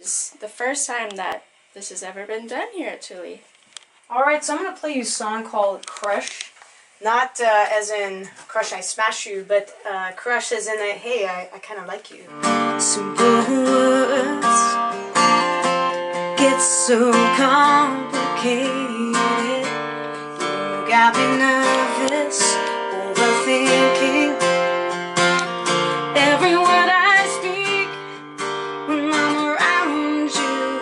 It's the first time that this has ever been done here at Thule. Alright, so I'm going to play you a song called Crush. Not as in Crush I Smash You, but Crush as in a, hey, I kind of like you. Simple words get so complicated. You got me nervous, overthinking every word I speak when I'm around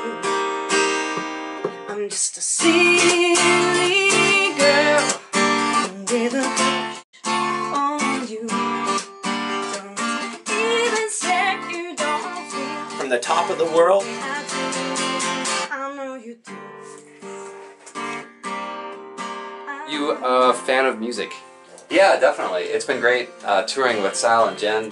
you. I'm just a silly girl with a crush on you. Don't even say you don't feel. From the top of the world. I know you do. You a fan of music? Yeah, definitely. It's been great touring with Sal and Jen.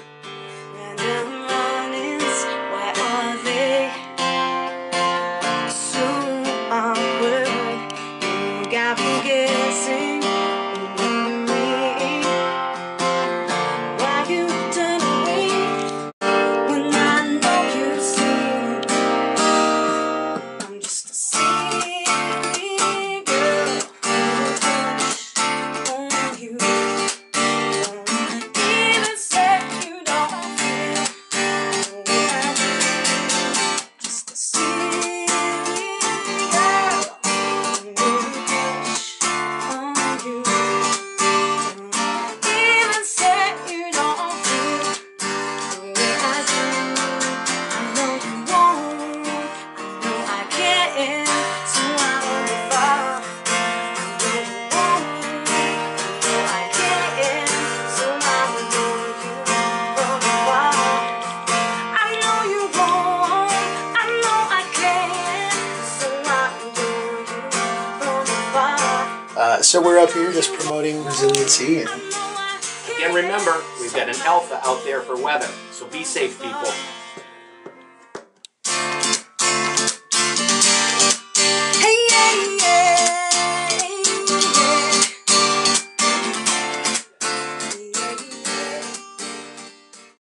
So we're up here just promoting resiliency. And remember, we've got an alpha out there for weather, so be safe, people.